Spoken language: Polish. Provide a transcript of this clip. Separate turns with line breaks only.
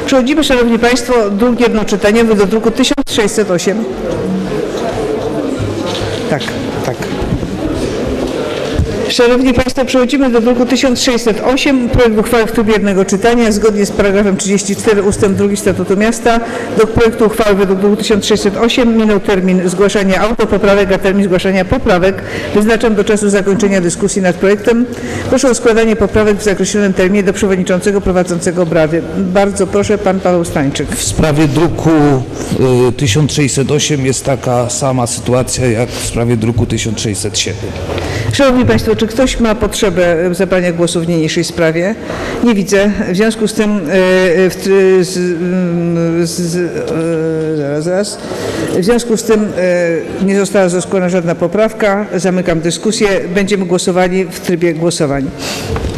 Przechodzimy, Szanowni Państwo, druk jednoczytaniowy do druku 1608. Tak. Szanowni Państwo, przechodzimy do druku 1608, projekt uchwały w trybie jednego czytania. Zgodnie z paragrafem 34 ust. 2 Statutu Miasta do projektu uchwały według druku 1608 minął termin zgłaszania autopoprawek, a termin zgłaszania poprawek wyznaczam do czasu zakończenia dyskusji nad projektem. Proszę o składanie poprawek w zakreślonym terminie do przewodniczącego prowadzącego obrady. Bardzo proszę, pan Paweł Stańczyk.
W sprawie druku 1608 jest taka sama sytuacja jak w sprawie druku 1607.
Szanowni Państwo, czy ktoś ma potrzebę zabrania głosu w niniejszej sprawie? Nie widzę. W związku z tym w związku z tym nie została zgłoszona żadna poprawka. Zamykam dyskusję. Będziemy głosowali w trybie głosowań.